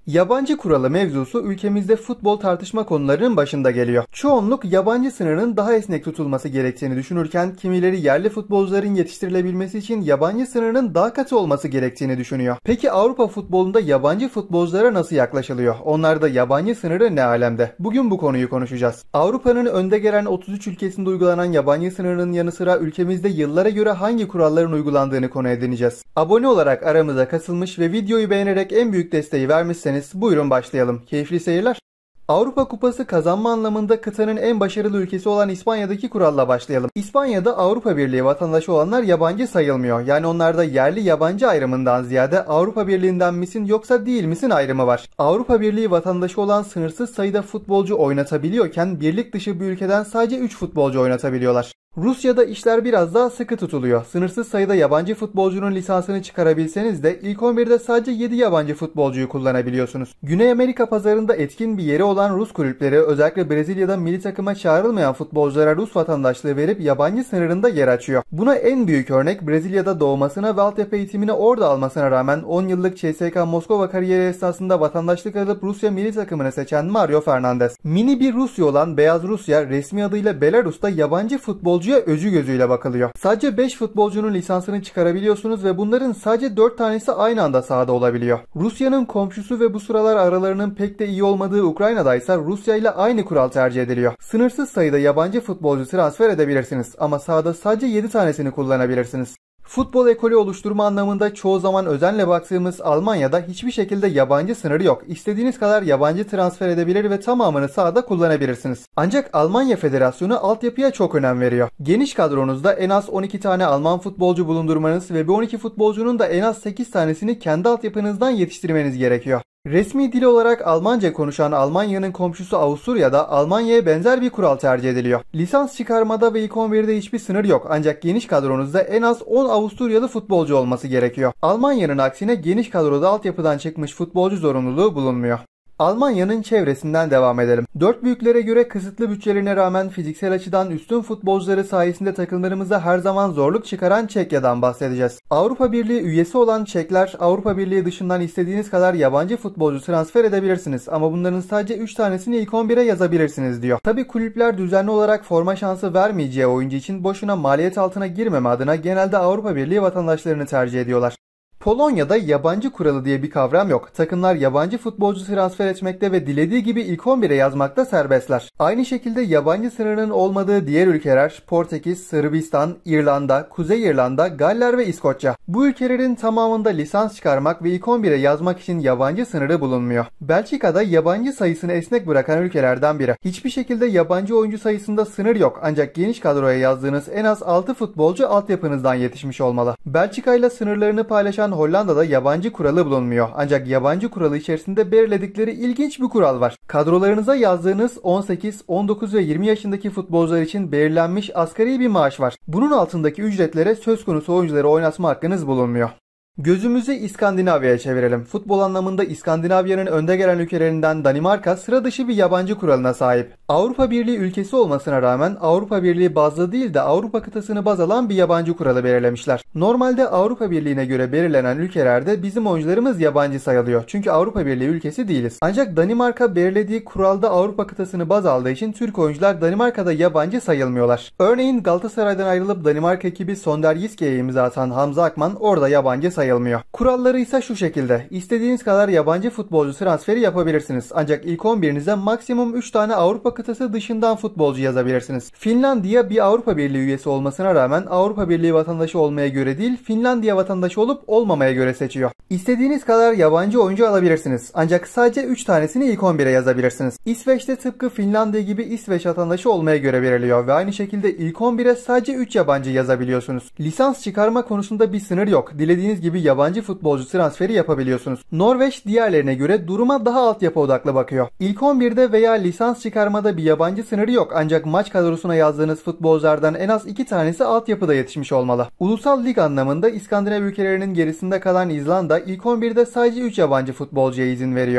Yabancı kuralı mevzusu ülkemizde futbol tartışma konularının başında geliyor. Çoğunluk yabancı sınırının daha esnek tutulması gerektiğini düşünürken kimileri yerli futbolcuların yetiştirilebilmesi için yabancı sınırının daha katı olması gerektiğini düşünüyor. Peki Avrupa futbolunda yabancı futbolculara nasıl yaklaşılıyor? Onlarda yabancı sınırı ne alemde? Bugün bu konuyu konuşacağız. Avrupa'nın önde gelen 33 ülkesinde uygulanan yabancı sınırının yanı sıra ülkemizde yıllara göre hangi kuralların uygulandığını konu edineceğiz. Abone olarak aramıza katılmış ve videoyu beğenerek en büyük desteği vermişseniz buyurun başlayalım. Keyifli seyirler. Avrupa Kupası kazanma anlamında kıtanın en başarılı ülkesi olan İspanya'daki kuralla başlayalım. İspanya'da Avrupa Birliği vatandaşı olanlar yabancı sayılmıyor. Yani onlarda yerli yabancı ayrımından ziyade Avrupa Birliği'nden misin yoksa değil misin ayrımı var. Avrupa Birliği vatandaşı olan sınırsız sayıda futbolcu oynatabiliyorken birlik dışı bir ülkeden sadece 3 futbolcu oynatabiliyorlar. Rusya'da işler biraz daha sıkı tutuluyor. Sınırsız sayıda yabancı futbolcunun lisansını çıkarabilseniz de ilk 11'de sadece 7 yabancı futbolcuyu kullanabiliyorsunuz. Güney Amerika pazarında etkin bir yeri olan Rus kulüpleri özellikle Brezilya'da milli takıma çağrılmayan futbolculara Rus vatandaşlığı verip yabancı sınırında yer açıyor. Buna en büyük örnek Brezilya'da doğmasına ve altyapı eğitimini orada almasına rağmen 10 yıllık CSKA Moskova kariyeri esnasında vatandaşlık alıp Rusya milli takımını seçen Mario Fernandes. Mini bir Rusya olan Beyaz Rusya resmi adıyla Belarus'ta yabancı futbolcu öcü gözüyle bakılıyor. Sadece 5 futbolcunun lisansını çıkarabiliyorsunuz ve bunların sadece 4 tanesi aynı anda sahada olabiliyor. Rusya'nın komşusu ve bu sıralar aralarının pek de iyi olmadığı Ukrayna'da ise Rusya ile aynı kural tercih ediliyor. Sınırsız sayıda yabancı futbolcu transfer edebilirsiniz ama sahada sadece 7 tanesini kullanabilirsiniz. Futbol ekolü oluşturma anlamında çoğu zaman özenle baktığımız Almanya'da hiçbir şekilde yabancı sınırı yok. İstediğiniz kadar yabancı transfer edebilir ve tamamını sahada kullanabilirsiniz. Ancak Almanya Federasyonu altyapıya çok önem veriyor. Geniş kadronuzda en az 12 tane Alman futbolcu bulundurmanız ve bu 12 futbolcunun da en az 8 tanesini kendi altyapınızdan yetiştirmeniz gerekiyor. Resmi dil olarak Almanca konuşan Almanya'nın komşusu Avusturya'da Almanya'ya benzer bir kural tercih ediliyor. Lisans çıkarmada ve ilk 11'de hiçbir sınır yok ancak geniş kadronuzda en az 10 Avusturyalı futbolcu olması gerekiyor. Almanya'nın aksine geniş kadroda altyapıdan çıkmış futbolcu zorunluluğu bulunmuyor. Almanya'nın çevresinden devam edelim. Dört büyüklere göre kısıtlı bütçelerine rağmen fiziksel açıdan üstün futbolcuları sayesinde takımlarımıza her zaman zorluk çıkaran Çekya'dan bahsedeceğiz. Avrupa Birliği üyesi olan Çekler, Avrupa Birliği dışından istediğiniz kadar yabancı futbolcu transfer edebilirsiniz ama bunların sadece 3 tanesini ilk 11'e yazabilirsiniz diyor. Tabi kulüpler düzenli olarak forma şansı vermeyeceği oyuncu için boşuna maliyet altına girmeme adına genelde Avrupa Birliği vatandaşlarını tercih ediyorlar. Polonya'da yabancı kuralı diye bir kavram yok. Takımlar yabancı futbolcu transfer etmekte ve dilediği gibi ilk 11'e yazmakta serbestler. Aynı şekilde yabancı sınırının olmadığı diğer ülkeler Portekiz, Sırbistan, İrlanda, Kuzey İrlanda, Galler ve İskoçya. Bu ülkelerin tamamında lisans çıkarmak ve ilk 11'e yazmak için yabancı sınırı bulunmuyor. Belçika'da yabancı sayısını esnek bırakan ülkelerden biri. Hiçbir şekilde yabancı oyuncu sayısında sınır yok ancak geniş kadroya yazdığınız en az 6 futbolcu altyapınızdan yetişmiş olmalı. Belçika ile sınırlarını paylaşan Hollanda'da yabancı kuralı bulunmuyor. Ancak yabancı kuralı içerisinde belirledikleri ilginç bir kural var. Kadrolarınıza yazdığınız 18, 19 ve 20 yaşındaki futbolcular için belirlenmiş asgari bir maaş var. Bunun altındaki ücretlere söz konusu oyuncuları oynatma hakkınız bulunmuyor. Gözümüzü İskandinavya'ya çevirelim. Futbol anlamında İskandinavya'nın önde gelen ülkelerinden Danimarka sıra dışı bir yabancı kuralına sahip. Avrupa Birliği ülkesi olmasına rağmen Avrupa Birliği bazlı değil de Avrupa kıtasını baz alan bir yabancı kuralı belirlemişler. Normalde Avrupa Birliği'ne göre belirlenen ülkelerde bizim oyuncularımız yabancı sayılıyor. Çünkü Avrupa Birliği ülkesi değiliz. Ancak Danimarka belirlediği kuralda Avrupa kıtasını baz aldığı için Türk oyuncular Danimarka'da yabancı sayılmıyorlar. Örneğin Galatasaray'dan ayrılıp Danimarka ekibi Sonder Jiske'ye imza atan Hamza Akman orada yabancı sayılmıyor. Kuralları ise şu şekilde. İstediğiniz kadar yabancı futbolcu transferi yapabilirsiniz. Ancak ilk 11'inize maksimum 3 tane Avrupa kıtası dışından futbolcu yazabilirsiniz. Finlandiya bir Avrupa Birliği üyesi olmasına rağmen Avrupa Birliği vatandaşı olmaya göre değil, Finlandiya vatandaşı olup olmamaya göre seçiyor. İstediğiniz kadar yabancı oyuncu alabilirsiniz. Ancak sadece 3 tanesini ilk 11'e yazabilirsiniz. İsveç'te tıpkı Finlandiya gibi İsveç vatandaşı olmaya göre veriliyor ve aynı şekilde ilk 11'e sadece 3 yabancı yazabiliyorsunuz. Lisans çıkarma konusunda bir sınır yok. Dilediğiniz gibi yabancı futbolcu transferi yapabiliyorsunuz. Norveç diğerlerine göre duruma daha altyapı odaklı bakıyor. İlk 11'de veya lisans çıkarmada bir yabancı sınırı yok ancak maç kadrosuna yazdığınız futbolculardan en az 2 tanesi altyapıda yetişmiş olmalı. Ulusal lig anlamında İskandinav ülkelerinin gerisinde kalan İzlanda ilk 11'de sadece 3 yabancı futbolcuya izin veriyor.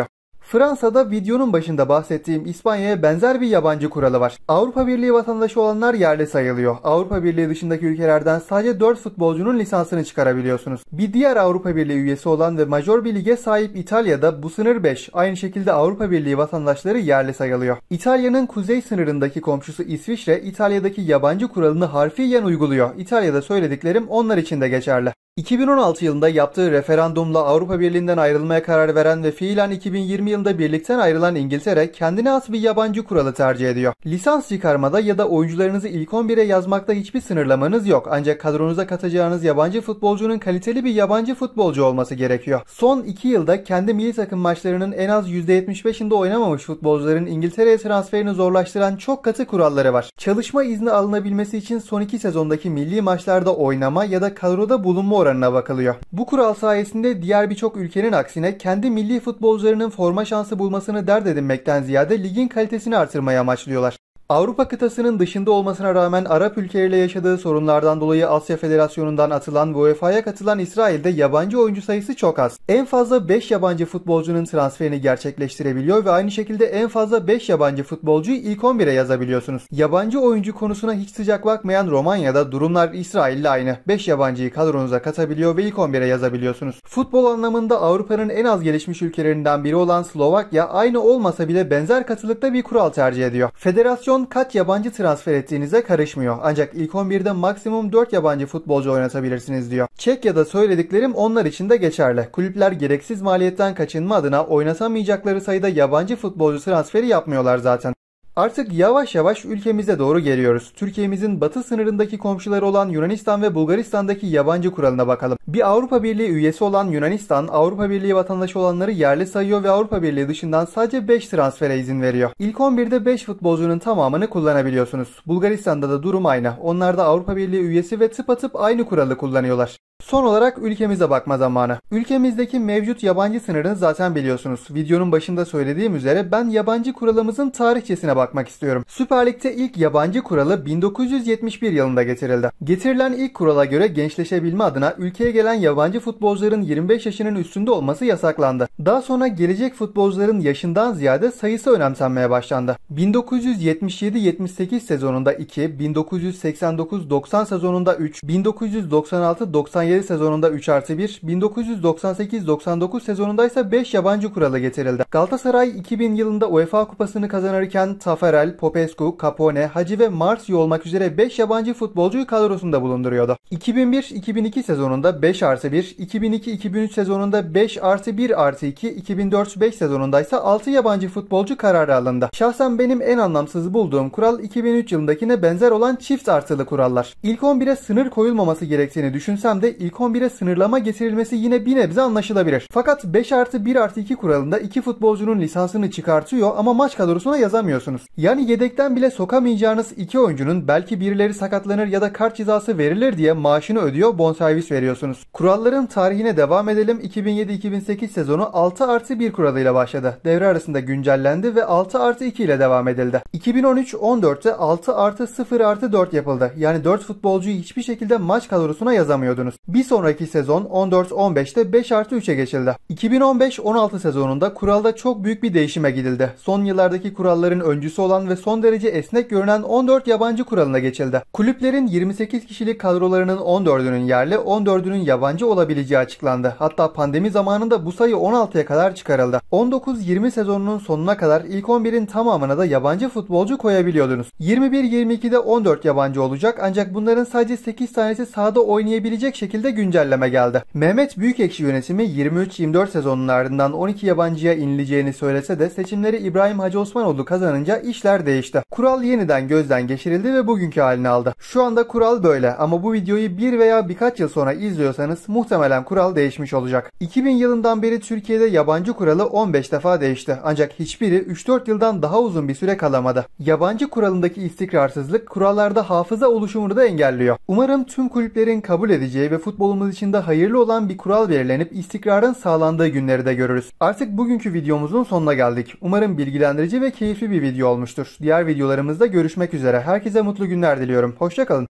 Fransa'da videonun başında bahsettiğim İspanya'ya benzer bir yabancı kuralı var. Avrupa Birliği vatandaşı olanlar yerli sayılıyor. Avrupa Birliği dışındaki ülkelerden sadece 4 futbolcunun lisansını çıkarabiliyorsunuz. Bir diğer Avrupa Birliği üyesi olan ve major bir lige sahip İtalya'da bu sınır 5. Aynı şekilde Avrupa Birliği vatandaşları yerli sayılıyor. İtalya'nın kuzey sınırındaki komşusu İsviçre, İtalya'daki yabancı kuralını harfiyen uyguluyor. İtalya'da söylediklerim onlar için de geçerli. 2016 yılında yaptığı referandumla Avrupa Birliği'nden ayrılmaya karar veren ve fiilen 2020 yılında birlikten ayrılan İngiltere kendine has bir yabancı kuralı tercih ediyor. Lisans çıkarmada ya da oyuncularınızı ilk 11'e yazmakta hiçbir sınırlamanız yok. Ancak kadronuza katacağınız yabancı futbolcunun kaliteli bir yabancı futbolcu olması gerekiyor. Son 2 yılda kendi milli takım maçlarının en az %75'inde oynamamış futbolcuların İngiltere'ye transferini zorlaştıran çok katı kuralları var. Çalışma izni alınabilmesi için son 2 sezondaki milli maçlarda oynama ya da kadroda bulunma oranına bakılıyor. Bu kural sayesinde diğer birçok ülkenin aksine kendi milli futbolcularının forma şansı bulmasını dert edinmekten ziyade ligin kalitesini artırmaya amaçlıyorlar. Avrupa kıtasının dışında olmasına rağmen Arap ülkeleriyle yaşadığı sorunlardan dolayı Asya Federasyonu'ndan atılan ve UEFA'ya katılan İsrail'de yabancı oyuncu sayısı çok az. En fazla 5 yabancı futbolcunun transferini gerçekleştirebiliyor ve aynı şekilde en fazla 5 yabancı futbolcuyu ilk 11'e yazabiliyorsunuz. Yabancı oyuncu konusuna hiç sıcak bakmayan Romanya'da durumlar İsrail'le aynı. 5 yabancıyı kadronuza katabiliyor ve ilk 11'e yazabiliyorsunuz. Futbol anlamında Avrupa'nın en az gelişmiş ülkelerinden biri olan Slovakya aynı olmasa bile benzer katılıkta bir kural tercih ediyor. Federasyon kaç yabancı transfer ettiğinize karışmıyor. Ancak ilk 11'de maksimum 4 yabancı futbolcu oynatabilirsiniz diyor. Çekya'da söylediklerim onlar için de geçerli. Kulüpler gereksiz maliyetten kaçınma adına oynatamayacakları sayıda yabancı futbolcu transferi yapmıyorlar zaten. Artık yavaş yavaş ülkemize doğru geliyoruz. Türkiye'mizin batı sınırındaki komşuları olan Yunanistan ve Bulgaristan'daki yabancı kuralına bakalım. Bir Avrupa Birliği üyesi olan Yunanistan, Avrupa Birliği vatandaşı olanları yerli sayıyor ve Avrupa Birliği dışından sadece 5 transfere izin veriyor. İlk 11'de 5 futbolcunun tamamını kullanabiliyorsunuz. Bulgaristan'da da durum aynı. Onlar da Avrupa Birliği üyesi ve tıpatıp aynı kuralı kullanıyorlar. Son olarak ülkemize bakma zamanı. Ülkemizdeki mevcut yabancı sınırını zaten biliyorsunuz. Videonun başında söylediğim üzere ben yabancı kuralımızın tarihçesine bakmak istiyorum. Süper Lig'de ilk yabancı kuralı 1971 yılında getirildi. Getirilen ilk kurala göre gençleşebilme adına ülkeye gelen yabancı futbolcuların 25 yaşının üstünde olması yasaklandı. Daha sonra gelecek futbolcuların yaşından ziyade sayısı önemsenmeye başlandı. 1977-78 sezonunda 2, 1989-90 sezonunda 3, 1996-97 sezonunda 3+1, 1998-99 sezonunda ise 5 yabancı kuralı getirildi. Galatasaray 2000 yılında UEFA Kupası'nı kazanırken Tafarel, Popescu, Capone, Hacı ve Marsio olmak üzere 5 yabancı futbolcuyu kadrosunda bulunduruyordu. 2001-2002 sezonunda 5+1, 2002-2003 sezonunda 5+1+2, 2004-5 sezonunda ise 6 yabancı futbolcu kararı alındı. Şahsen benim en anlamsız bulduğum kural 2003 yılındakine benzer olan çift artılı kurallar. İlk 11'e sınır koyulmaması gerektiğini düşünsem de ilk 11'e sınırlama getirilmesi yine bir nebze anlaşılabilir. Fakat 5+1+2 kuralında 2 futbolcunun lisansını çıkartıyor ama maç kadrosuna yazamıyorsunuz. Yani yedekten bile sokamayacağınız 2 oyuncunun belki birileri sakatlanır ya da kart cezası verilir diye maaşını ödüyor, bonservis veriyorsunuz. Kuralların tarihine devam edelim. 2007-2008 sezonu 6+1 kuralıyla başladı. Devre arasında güncellendi ve 6+2 ile devam edildi. 2013-14'te 6+0+4 yapıldı. Yani 4 futbolcuyu hiçbir şekilde maç kadrosuna yazamıyordunuz. Bir sonraki sezon 14-15'te 5+3'e geçildi. 2015-16 sezonunda kuralda çok büyük bir değişime gidildi. Son yıllardaki kuralların öncüsü olan ve son derece esnek görünen 14 yabancı kuralına geçildi. Kulüplerin 28 kişilik kadrolarının 14'ünün yerli, 14'ünün yabancı olabileceği açıklandı. Hatta pandemi zamanında bu sayı 16'ya kadar çıkarıldı. 19-20 sezonunun sonuna kadar ilk 11'in tamamına da yabancı futbolcu koyabiliyordunuz. 21-22'de 14 yabancı olacak ancak bunların sadece 8 tanesi sahada oynayabilecek şekilde güncelleme geldi. Mehmet Büyükekşi yönetimi 23-24 sezonunun ardından 12 yabancıya inileceğini söylese de seçimleri İbrahim Hacı Osmanoğlu kazanınca işler değişti. Kural yeniden gözden geçirildi ve bugünkü halini aldı. Şu anda kural böyle ama bu videoyu bir veya birkaç yıl sonra izliyorsanız muhtemelen kural değişmiş olacak. 2000 yılından beri Türkiye'de yabancı kuralı 15 defa değişti. Ancak hiçbiri 3-4 yıldan daha uzun bir süre kalamadı. Yabancı kuralındaki istikrarsızlık kurallarda hafıza oluşumunu da engelliyor. Umarım tüm kulüplerin kabul edeceği ve futbolumuz için de hayırlı olan bir kural belirlenip istikrarın sağlandığı günleri de görürüz. Artık bugünkü videomuzun sonuna geldik. Umarım bilgilendirici ve keyifli bir video olmuştur. Diğer videolarımızda görüşmek üzere. Herkese mutlu günler diliyorum. Hoşça kalın.